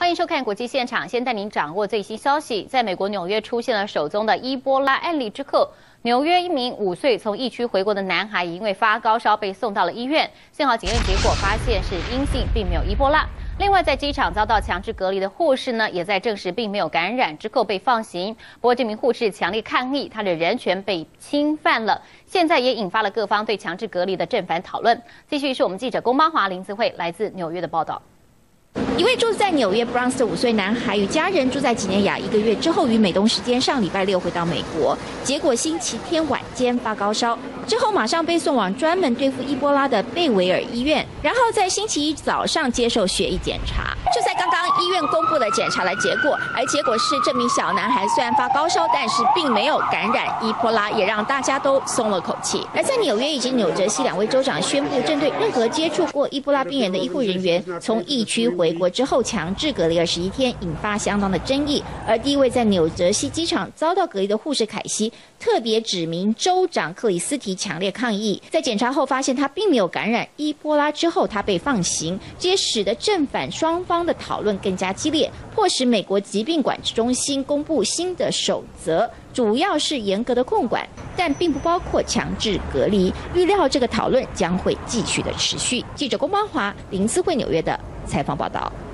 欢迎收看国际现场，先带您掌握最新消息。在美国纽约出现了首宗的伊波拉案例之后，纽约一名5岁从疫区回国的男孩因为发高烧被送到了医院，幸好检验结果发现是阴性，并没有伊波拉。另外，在机场遭到强制隔离的护士呢，也在证实并没有感染之后被放行。不过，这名护士强烈抗议，他的人权被侵犯了，现在也引发了各方对强制隔离的正反讨论。继续是我们记者龚邦华、林子慧来自纽约的报道。 一位住在纽约 Bronx 的5岁男孩与家人住在几内亚1个月之后，于美东时间上礼拜6回到美国，结果星期天晚间发高烧，之后马上被送往专门对付伊波拉的贝维尔医院，然后在星期1早上接受血液检查。就在刚刚，医院公布了检查的结果，而结果是这名小男孩虽然发高烧，但是并没有感染伊波拉，也让大家都松了口气。而在纽约以及纽泽西2位州长宣布，针对任何接触过伊波拉病人的医护人员从疫区回国之后强制隔离21天，引发相当的争议。而第一位在纽泽西机场遭到隔离的护士凯西，特别指明州长克里斯提强烈抗议。在检查后发现他并没有感染伊波拉之后，他被放行，这也使得正反双方的讨论更加激烈，迫使美国疾病管制中心公布新的守则，主要是严格的控管，但并不包括强制隔离。预料这个讨论将会继续的持续。记者龚邦华、林思慧纽约的采访报道。